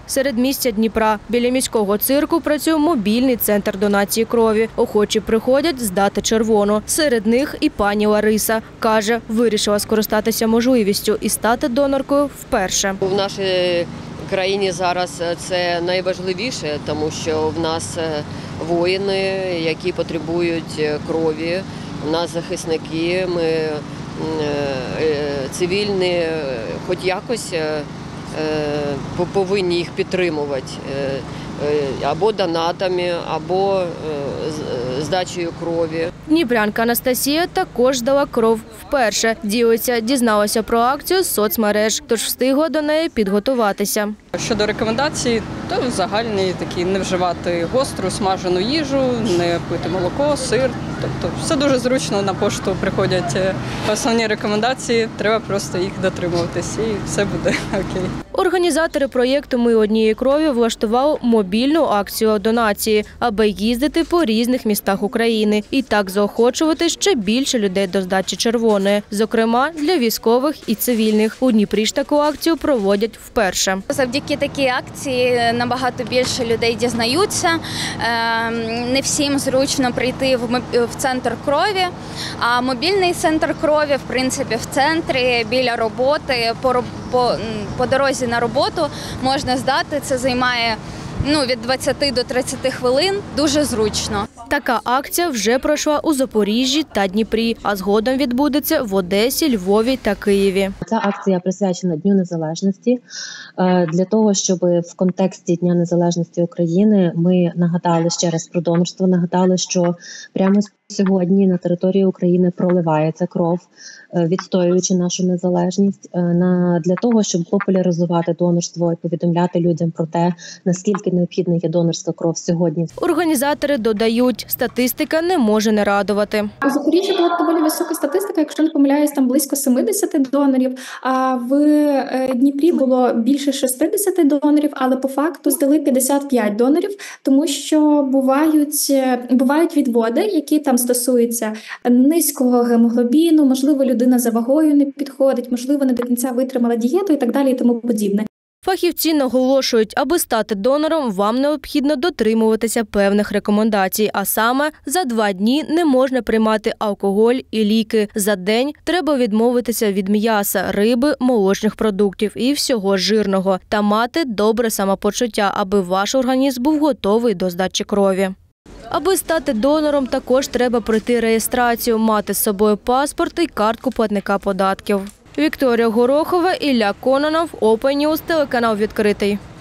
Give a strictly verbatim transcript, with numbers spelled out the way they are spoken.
середмістя Дніпра. Біля міського цирку працює мобільний центр донації крові. Охочі приходять здати червону. Серед них і пані Лариса. Каже, вирішила скористатися можливістю і стати доноркою вперше. В нашій країні зараз це найважливіше, тому що в нас воїни, які потребують крові, у нас захисники, ми цивільні, хоч якось повинні їх підтримувати або донатами, або здачею крові. Дніпрянка Анастасія також здала кров вперше. Ділиться, дізналася про акцію з соцмереж, тож встигла до неї підготуватися. Щодо рекомендацій, то загальні такі: не вживати гостру смажену їжу, не пити молоко, сир. Тобто все дуже зручно, на пошту приходять основні рекомендації, треба просто їх дотримуватись і все буде окей. Організатори проєкту «Ми однієї крові» влаштували мобільну акцію донації, аби їздити по різних містах України і так заохочувати ще більше людей до здачі червоної, зокрема для військових і цивільних. У Дніпрі ж таку акцію проводять вперше. Завдяки такій акції набагато більше людей дізнаються. Не всім зручно прийти в центр крові, а мобільний центр крові, в принципі, в центрі, біля роботи, по, по, по дорозі на роботу можна здати. Це займає ну, від двадцяти до тридцяти хвилин. Дуже зручно. Така акція вже пройшла у Запоріжжі та Дніпрі, а згодом відбудеться в Одесі, Львові та Києві. Ця акція присвячена Дню Незалежності. Для того, щоб в контексті Дня Незалежності України ми нагадали ще раз про донорство, нагадали, що прямо сьогодні на території України проливається кров, відстоюючи нашу незалежність, для того, щоб популяризувати донорство і повідомляти людям про те, наскільки необхідна є донорська кров сьогодні. Організатори додають, статистика не може не радувати. У Запоріжжі була доволі висока статистика, якщо не помиляюсь, там близько сімдесят донорів, а в Дніпрі було більше шістдесят донорів, але по факту здали п'ятдесят п'ять донорів, тому що бувають, бувають відводи, які там стосуються низького гемоглобіну, можливо, людина за вагою не підходить, можливо, не до кінця витримала дієту і так далі і тому подібне. Фахівці наголошують, аби стати донором, вам необхідно дотримуватися певних рекомендацій, а саме за два дні не можна приймати алкоголь і ліки. За день треба відмовитися від м'яса, риби, молочних продуктів і всього жирного та мати добре самопочуття, аби ваш організм був готовий до здачі крові. Аби стати донором, також треба пройти реєстрацію, мати з собою паспорт і картку платника податків. Вікторія Горохова, Ілля Кононов, Open News, телеканал «Відкритий».